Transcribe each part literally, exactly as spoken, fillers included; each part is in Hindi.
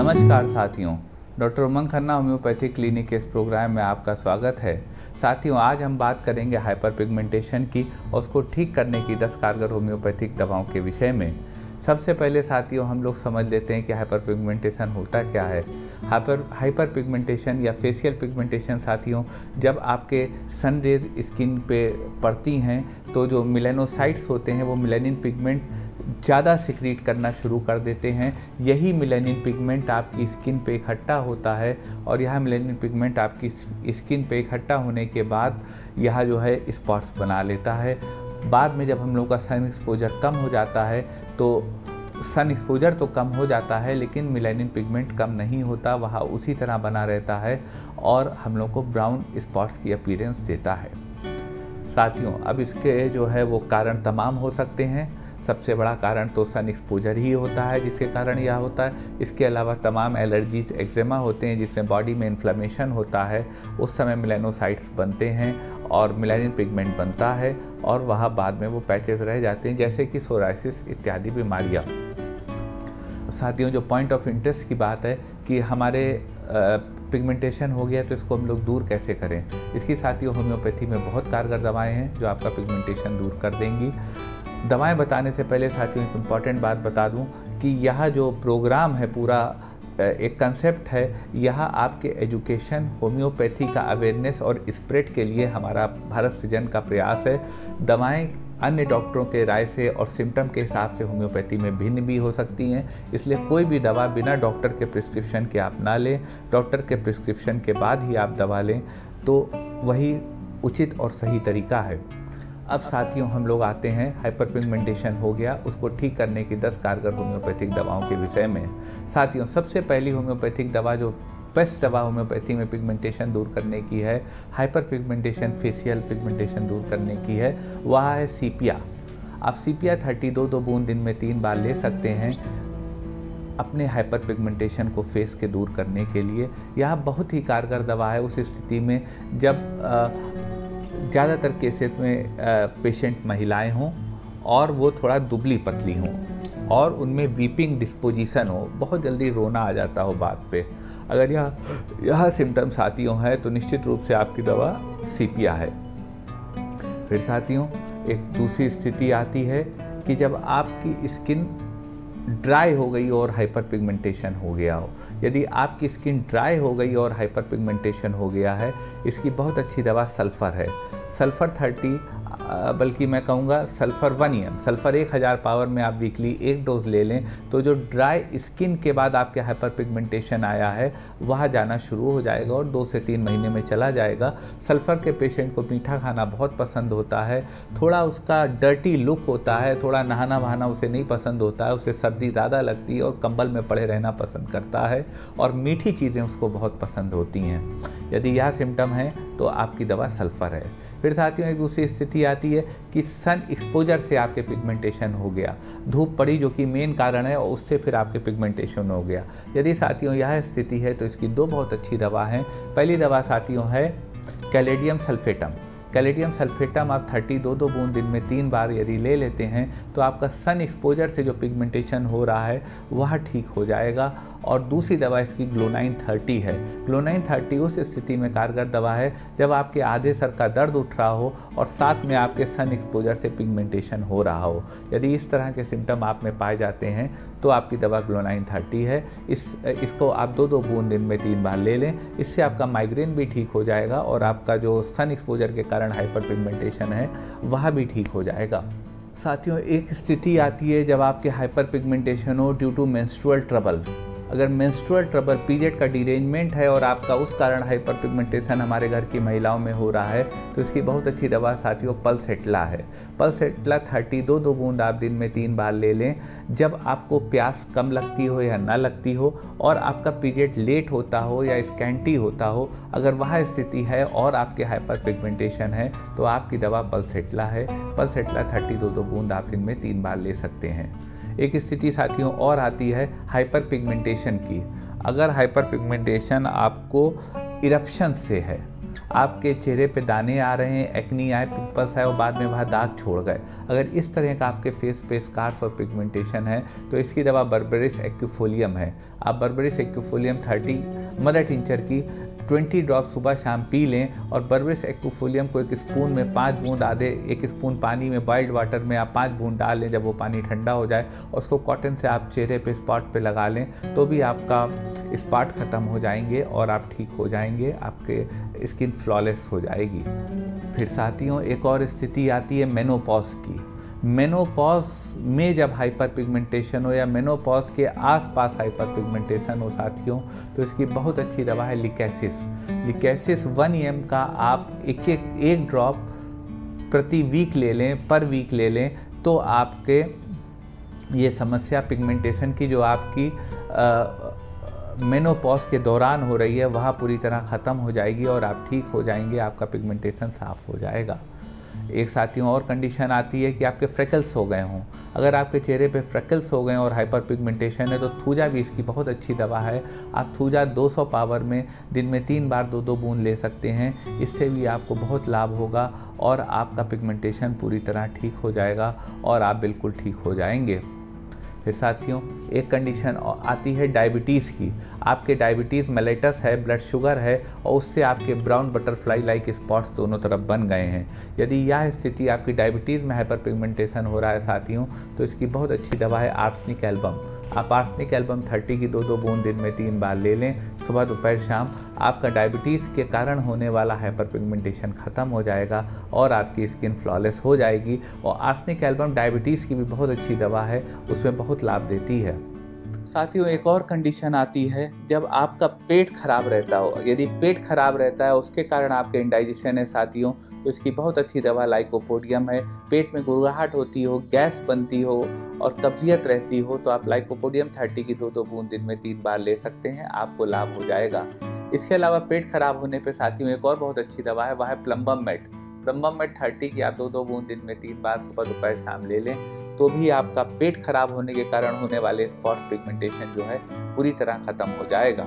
नमस्कार साथियों, doctor Umang Khanna homoeopathy clinic के इस प्रोग्राम में आपका स्वागत है। साथियों, आज हम बात करेंगे हाइपर पिगमेंटेशन की और उसको ठीक करने की दस कारगर होम्योपैथिक दवाओं के विषय में। सबसे पहले साथियों, हम लोग समझ लेते हैं कि हाइपर पिगमेंटेशन होता क्या है। हाइपर हाइपर पिगमेंटेशन या फेशियल पिगमेंटेशन साथियों, जब आपके सन रेज स्किन पे पड़ती हैं तो जो मेलानोसाइट्स होते हैं वो मेलानिन पिगमेंट ज़्यादा सिक्रीट करना शुरू कर देते हैं। यही मेलानिन पिगमेंट आपकी स्किन पे इकट्ठा होता है और यह मेलानिन पिगमेंट आपकी स्किन पे इकट्ठा होने के बाद यह जो है स्पॉट्स बना लेता है। बाद में जब हम लोग का सन एक्सपोजर कम हो जाता है तो सन एक्सपोजर तो कम हो जाता है लेकिन मेलानिन पिगमेंट कम नहीं होता, वह उसी तरह बना रहता है और हम लोग को ब्राउन स्पॉट्स की अपीयरेंस देता है। साथियों, अब इसके जो है वो कारण तमाम हो सकते हैं। सबसे बड़ा कारण तो सन एक्सपोजर ही होता है जिसके कारण यह होता है। इसके अलावा तमाम एलर्जीज, एक्जेमा होते हैं जिसमें बॉडी में इन्फ्लेमेशन होता है। उस समय मेलानोसाइट्स बनते हैं और मेलानिन पिगमेंट बनता है और वह बाद में वो पैचेस रह जाते हैं, जैसे कि सोराइसिस इत्यादि बीमारियाँ। साथियों, जो पॉइंट ऑफ इंटरेस्ट की बात है कि हमारे पिगमेंटेशन हो गया तो इसको हम लोग दूर कैसे करें। इसकी साथियों होम्योपैथी में बहुत कारगर दवाएँ हैं जो आपका पिगमेंटेशन दूर कर देंगी। दवाएं बताने से पहले साथियों एक इम्पॉर्टेंट बात बता दूं कि यह जो प्रोग्राम है पूरा एक कंसेप्ट है, यह आपके एजुकेशन, होम्योपैथी का अवेयरनेस और स्प्रेड के लिए हमारा भारत सृजन का प्रयास है। दवाएं अन्य डॉक्टरों के राय से और सिम्टम के हिसाब से होम्योपैथी में भिन्न भी हो सकती हैं, इसलिए कोई भी दवा बिना डॉक्टर के प्रिस्क्रिप्शन के आप ना लें। डॉक्टर के प्रिस्क्रिप्शन के बाद ही आप दवा लें तो वही उचित और सही तरीका है। अब साथियों, हम लोग आते हैं हाइपर पिगमेंटेशन हो गया, उसको ठीक करने की दस कारगर होम्योपैथिक दवाओं के विषय में। साथियों, सबसे पहली होम्योपैथिक दवा जो बेस्ट दवा होम्योपैथी में पिगमेंटेशन दूर करने की है, हाइपर पिगमेंटेशन, फेशियल पिगमेंटेशन दूर करने की है, वह है सीपिया। आप सीपिया थर्टी दो दो बूंद दिन में तीन बार ले सकते हैं अपने हाइपर पिगमेंटेशन को फेस के दूर करने के लिए। यह बहुत ही कारगर दवा है उस स्थिति में जब आ, ज़्यादातर केसेस में पेशेंट महिलाएं हों और वो थोड़ा दुबली पतली हों और उनमें वीपिंग डिस्पोजिशन हो, बहुत जल्दी रोना आ जाता हो बात पे। अगर यह यह सिम्टम्स साथियों है तो निश्चित रूप से आपकी दवा सीपिया है। फिर साथियों, एक दूसरी स्थिति आती है कि जब आपकी स्किन ड्राई हो गई और हाइपर पिगमेंटेशन हो गया हो। यदि आपकी स्किन ड्राई हो गई और हाइपर पिगमेंटेशन हो गया है, इसकी बहुत अच्छी दवा सल्फ़र है। सल्फ़र थर्टी, बल्कि मैं कहूँगा sulphur one E M, sulphur एक हज़ार पावर में आप वीकली एक डोज ले लें तो जो ड्राई स्किन के बाद आपके हाइपर पिगमेंटेशन आया है वह जाना शुरू हो जाएगा और दो से तीन महीने में चला जाएगा। सल्फ़र के पेशेंट को मीठा खाना बहुत पसंद होता है, थोड़ा उसका डर्टी लुक होता है, थोड़ा नहाना वहाना उसे नहीं पसंद होता है, उसे सर्दी ज़्यादा लगती है और कंबल में पड़े रहना पसंद करता है और मीठी चीज़ें उसको बहुत पसंद होती हैं। यदि यह सिम्टम है तो आपकी दवा सल्फ़र है। फिर साथियों, एक दूसरी स्थिति आती है कि सन एक्सपोजर से आपके पिगमेंटेशन हो गया, धूप पड़ी जो कि मेन कारण है और उससे फिर आपके पिगमेंटेशन हो गया। यदि साथियों यह स्थिति है तो इसकी दो बहुत अच्छी दवा हैं। पहली दवा साथियों है कैलेडियम सल्फेटम। कैलेडियम सल्फेटम आप थर्टी दो दो बूंद दिन में तीन बार यदि ले लेते हैं तो आपका सन एक्सपोजर से जो पिगमेंटेशन हो रहा है वह ठीक हो जाएगा। और दूसरी दवा इसकी ग्लोनाइन थर्टी है। ग्लोनाइन थर्टी उस स्थिति में कारगर दवा है जब आपके आधे सर का दर्द उठ रहा हो और साथ में आपके सन एक्सपोजर से पिगमेंटेशन हो रहा हो। यदि इस तरह के सिम्टम आप में पाए जाते हैं तो आपकी दवा ग्लोनाइन थर्टी है। इस इसको आप दो दो बूंद दिन में तीन बार ले लें, इससे आपका माइग्रेन भी ठीक हो जाएगा और आपका जो सन एक्सपोजर के कारण हाइपर पिगमेंटेशन है वह भी ठीक हो जाएगा। साथियों, एक स्थिति आती है जब आपके हाइपर पिगमेंटेशन हो ड्यू टू मेंस्ट्रुअल ट्रबल। अगर मेंस्ट्रुअल ट्रबल, पीरियड का डिरेंजमेंट है और आपका उस कारण हाइपर पिगमेंटेशन हमारे घर की महिलाओं में हो रहा है तो इसकी बहुत अच्छी दवा साथियों पल्सेटला है। पल्सेटला थर्टी दो दो बूंद आप दिन में तीन बार ले लें जब आपको प्यास कम लगती हो या ना लगती हो और आपका पीरियड लेट होता हो या स्कैंटी होता हो। अगर वह स्थिति है और आपके हाइपर पिगमेंटेशन है तो आपकी दवा पल्सेटला है। पल्सेटला थर्टी दो दो बूंद आप दिन में तीन बार ले सकते हैं। एक स्थिति साथियों और आती है हाइपर पिगमेंटेशन की। अगर हाइपर पिगमेंटेशन आपको इरप्शन से है आपके चेहरे पे दाने आ रहे हैं, एक्नी आए, पिंपल्स आए और बाद में वह दाग छोड़ गए, अगर इस तरह का आपके फेस पे स्कार्स और पिगमेंटेशन है तो इसकी दवा बर्बेरिस एक्यूफोलियम है। आप berberis aquifolium thirty mother tincture की ट्वेंटी ड्रॉप सुबह शाम पी लें और बर्बेरिस एक्यूफोलियम को एक स्पून में पाँच बूंद आधे एक स्पून पानी में बॉइल्ड वाटर में आप पाँच बूंद डाल लें। जब वो पानी ठंडा हो जाए उसको कॉटन से आप चेहरे पे स्पॉट पे लगा लें तो भी आपका स्पॉट ख़त्म हो जाएंगे और आप ठीक हो जाएंगे, आपके स्किन फ्लॉलेस हो जाएगी। फिर साथियों एक और स्थिति आती है मेनोपॉज की। मेनोपॉज में जब हाइपर पिगमेंटेशन हो या मेनोपॉज के आसपास हाइपर पिगमेंटेशन हो साथियों, तो इसकी बहुत अच्छी दवा है लिकैसिस। लिकैसिस वन एम का आप एक एक एक ड्रॉप प्रति वीक ले लें, पर वीक ले लें, तो आपके ये समस्या पिगमेंटेशन की जो आपकी मेनोपॉज के दौरान हो रही है वह पूरी तरह ख़त्म हो जाएगी और आप ठीक हो जाएंगे, आपका पिगमेंटेशन साफ़ हो जाएगा। एक साथियों और कंडीशन आती है कि आपके फ्रेकल्स हो गए हों। अगर आपके चेहरे पे फ्रेकल्स हो गए और हाइपर पिगमेंटेशन है तो थूजा भी इसकी बहुत अच्छी दवा है। आप थूजा दो सौ पावर में दिन में तीन बार दो दो बूंद ले सकते हैं, इससे भी आपको बहुत लाभ होगा और आपका पिगमेंटेशन पूरी तरह ठीक हो जाएगा और आप बिल्कुल ठीक हो जाएंगे। फिर साथियों एक कंडीशन आती है डायबिटीज़ की। आपके डायबिटीज़ मेलेटस है, ब्लड शुगर है और उससे आपके ब्राउन बटरफ्लाई लाइक स्पॉट्स दोनों तरफ बन गए हैं। यदि यह स्थिति आपकी डायबिटीज़ में हाइपर पिगमेंटेशन हो रहा है साथियों, तो इसकी बहुत अच्छी दवा है आर्सेनिक एल्बम। आप आर्सेनिक एल्बम थर्टी की दो दो बूंद दिन में तीन बार ले लें, सुबह दोपहर शाम। आपका डायबिटीज़ के कारण होने वाला हाइपर पिगमेंटेशन ख़त्म हो जाएगा और आपकी स्किन फ्लॉलेस हो जाएगी। और आर्सेनिक एल्बम डायबिटीज़ की भी बहुत अच्छी दवा है, उसमें बहुत लाभ देती है। साथियों एक और कंडीशन आती है जब आपका पेट खराब रहता हो। यदि पेट खराब रहता है उसके कारण आपके इंडाइजेशन है साथियों, तो इसकी बहुत अच्छी दवा लाइकोपोडियम है। पेट में गुड़गुड़ाहट होती हो, गैस बनती हो और कब्जियत रहती हो तो आप लाइकोपोडियम थर्टी की दो दो बूंद दिन में तीन बार ले सकते हैं, आपको लाभ हो जाएगा। इसके अलावा पेट खराब होने पर साथियों एक और बहुत अच्छी दवा है, वह है plumbum met. Plumbum met thirty की आप दो दो बूंद दिन में तीन बार सुबह दोपहर शाम ले लें, तो भी आपका पेट खराब होने के कारण होने वाले स्पॉट पिगमेंटेशन जो है पूरी तरह ख़त्म हो जाएगा।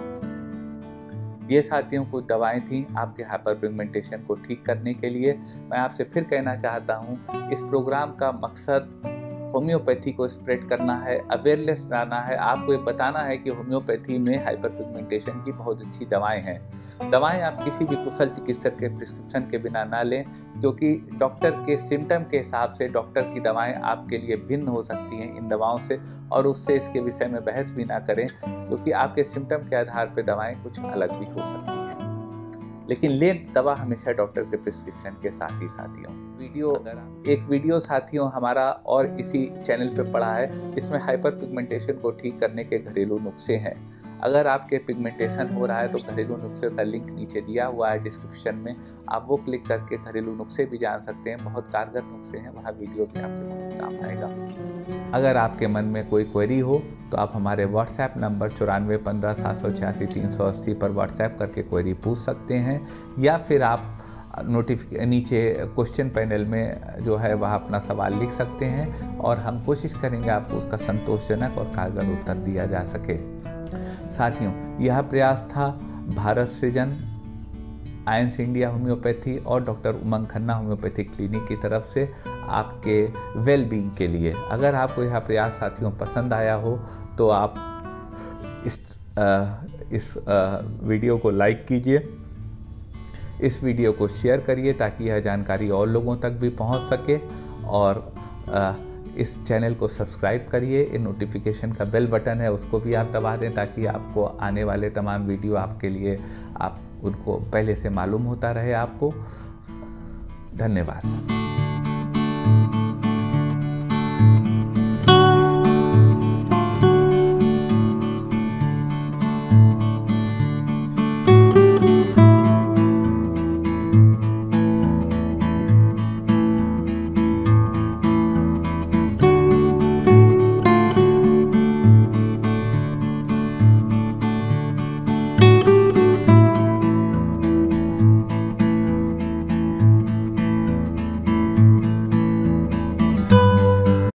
ये साथियों कुछ दवाएं थी आपके हाइपर पिगमेंटेशन को ठीक करने के लिए। मैं आपसे फिर कहना चाहता हूँ, इस प्रोग्राम का मकसद होम्योपैथी को स्प्रेड करना है, अवेयरनेस लाना है, आपको ये बताना है कि होम्योपैथी में हाइपर पिगमेंटेशन की बहुत अच्छी दवाएं हैं। दवाएं आप किसी भी कुशल चिकित्सक के प्रिस्क्रिप्शन के बिना ना लें, क्योंकि डॉक्टर के सिम्टम के हिसाब से डॉक्टर की दवाएं आपके लिए भिन्न हो सकती हैं इन दवाओं से, और उससे इसके विषय में बहस भी ना करें, क्योंकि आपके सिम्टम के आधार पर दवाएँ कुछ अलग भी हो सकती हैं। लेकिन ले दवा हमेशा डॉक्टर के प्रिस्क्रिप्शन के साथ ही साथियों। वीडियो एक वीडियो साथियों हमारा और इसी चैनल पे पड़ा है जिसमें हाइपर पिगमेंटेशन को ठीक करने के घरेलू नुस्खे हैं। अगर आपके पिगमेंटेशन हो रहा है तो घरेलू नुस्खे का लिंक नीचे दिया हुआ है डिस्क्रिप्शन में, आप वो क्लिक करके घरेलू नुस्खे भी जान सकते हैं। बहुत कारगर नुस्खे हैं, वहाँ वीडियो भी आपके बहुत काम आएगा। अगर आपके मन में कोई क्वेरी हो तो आप हमारे व्हाट्सएप नंबर चौरानवे पंद्रह सात सौ छियासी तीन सौ अस्सी पर व्हाट्सएप करके क्वेरी पूछ सकते हैं, या फिर आप नोटिफिके नीचे क्वेश्चन पैनल में जो है वह अपना सवाल लिख सकते हैं और हम कोशिश करेंगे आपको उसका संतोषजनक और कारगर उत्तर दिया जा सके। साथियों यह प्रयास था Bharat Srijan, ions India homoeopathy और doctor Umang Khanna homoeopathic clinic की तरफ से आपके वेल बीइंग के लिए। अगर आपको यह प्रयास साथियों पसंद आया हो तो आप इस आ, इस आ, वीडियो को लाइक कीजिए, इस वीडियो को शेयर करिए ताकि यह जानकारी और लोगों तक भी पहुंच सके, और आ, इस चैनल को सब्सक्राइब करिए। ये नोटिफिकेशन का बेल बटन है उसको भी आप दबा दें ताकि आपको आने वाले तमाम वीडियो आपके लिए आप उनको पहले से मालूम होता रहे आपको। धन्यवाद।